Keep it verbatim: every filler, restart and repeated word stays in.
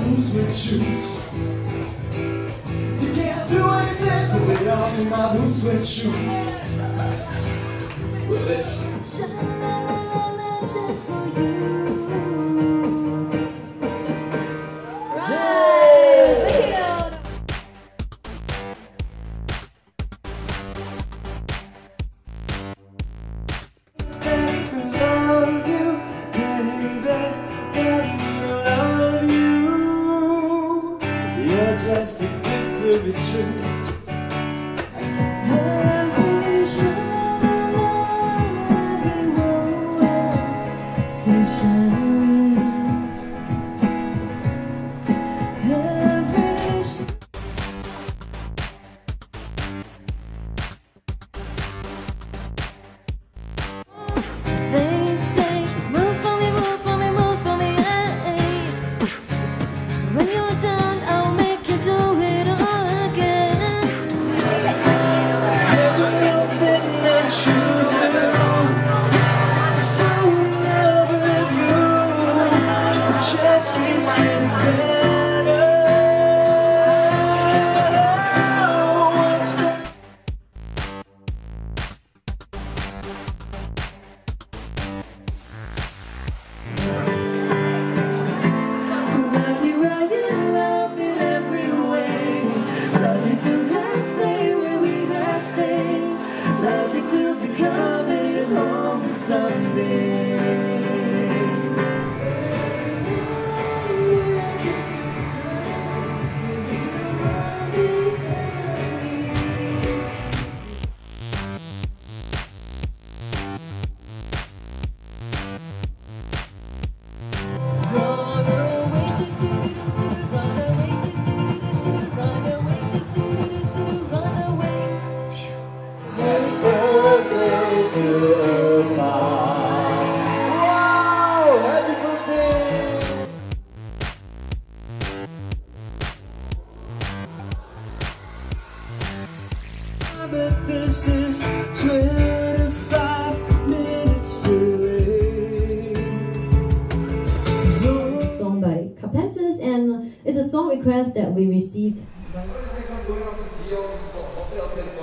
boots with shoes. You can't do anything but wait on in my boots with shoes. Well, it's just for you. Just too good to be true. Every shine, every world, still shining. Every they say, move for me, move for me, move for me, hey. When you're down, I'll make you do it all again. Everything that you do, so in love with you, it just keeps getting better. What's going Love you right in love in every way. Love you to have stay where we have stayed. Love you to be coming home someday. Run away to do do do, run away to do do do, run away to do do do, run away. Happy birthday to Mom. Wow, happy birthday. But this is twenty-five minutes too late. Song by Carpenters, and it's a song request that we received. What is this one going on to deals? What's the